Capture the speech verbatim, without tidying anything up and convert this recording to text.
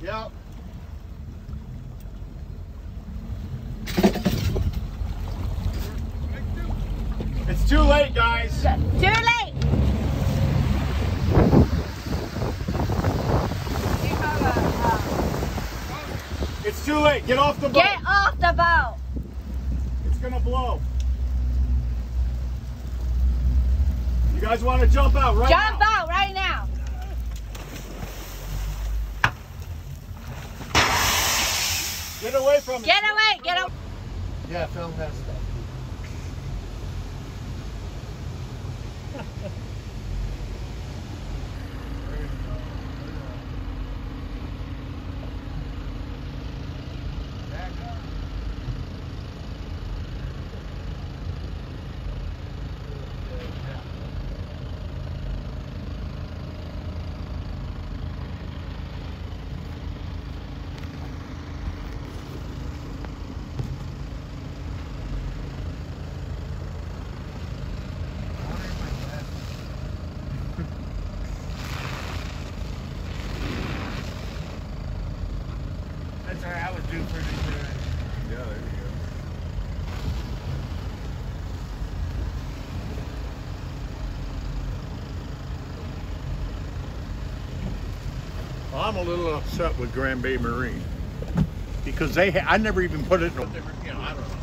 Yep. It's too late, guys. Too late. It's too late. Get off the boat. Get off the boat. It's gonna blow. You guys want to jump out right Jump now? out right now. Get away from it. Get away. Get away. Yeah, film that stuff. That's all right, I was due for this. Yeah, there you go. I'm a little upset with Grand Bay Marine because they, ha I never even put it in, you know, I don't know.